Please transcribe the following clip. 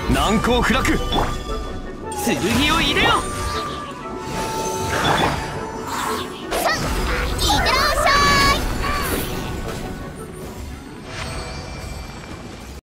難攻不落。剣を入れよ。